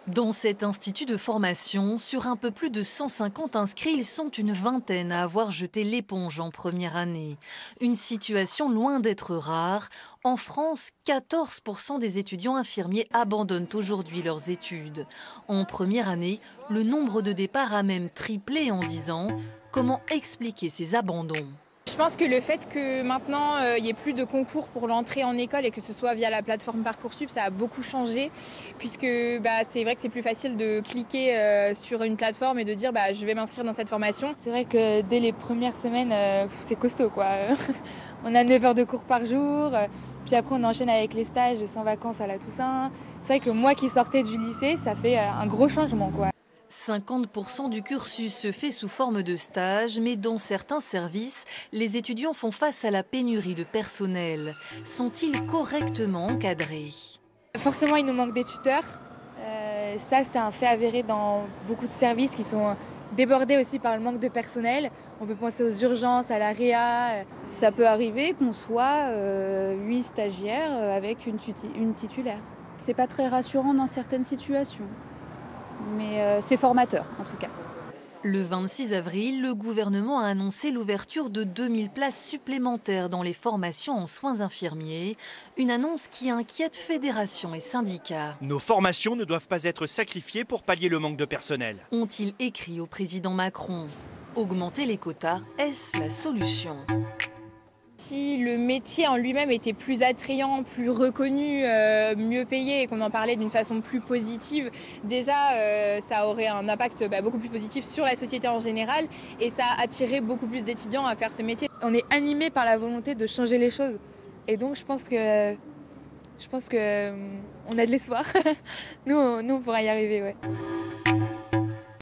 Dans cet institut de formation, sur un peu plus de 150 inscrits, ils sont une vingtaine à avoir jeté l'éponge en première année. Une situation loin d'être rare. En France, 14% des étudiants infirmiers abandonnent aujourd'hui leurs études. En première année, le nombre de départs a même triplé en 10 ans. Comment expliquer ces abandons ? Je pense que le fait que maintenant il n'y ait plus de concours pour l'entrée en école et que ce soit via la plateforme Parcoursup, ça a beaucoup changé puisque c'est vrai que c'est plus facile de cliquer sur une plateforme et de dire je vais m'inscrire dans cette formation. C'est vrai que dès les premières semaines, c'est costaud quoi. On a 9 heures de cours par jour, puis après on enchaîne avec les stages sans vacances à la Toussaint. C'est vrai que moi qui sortais du lycée, ça fait un gros changement quoi. 50% du cursus se fait sous forme de stage, mais dans certains services, les étudiants font face à la pénurie de personnel. Sont-ils correctement encadrés ? Forcément, il nous manque des tuteurs. Ça, c'est un fait avéré dans beaucoup de services qui sont débordés aussi par le manque de personnel. On peut penser aux urgences, à la réa. Ça peut arriver qu'on soit 8 stagiaires avec une titulaire. C'est pas très rassurant dans certaines situations, mais c'est formateur en tout cas. Le 26 avril, le gouvernement a annoncé l'ouverture de 2000 places supplémentaires dans les formations en soins infirmiers. Une annonce qui inquiète fédérations et syndicats. Nos formations ne doivent pas être sacrifiées pour pallier le manque de personnel. Ont-ils écrit au président Macron ? Augmenter les quotas, est-ce la solution ? Si le métier en lui-même était plus attrayant, plus reconnu, mieux payé et qu'on en parlait d'une façon plus positive, déjà ça aurait un impact beaucoup plus positif sur la société en général et ça attirerait beaucoup plus d'étudiants à faire ce métier. On est animé par la volonté de changer les choses. Et donc je pense que on a de l'espoir. Nous, on pourra y arriver, ouais.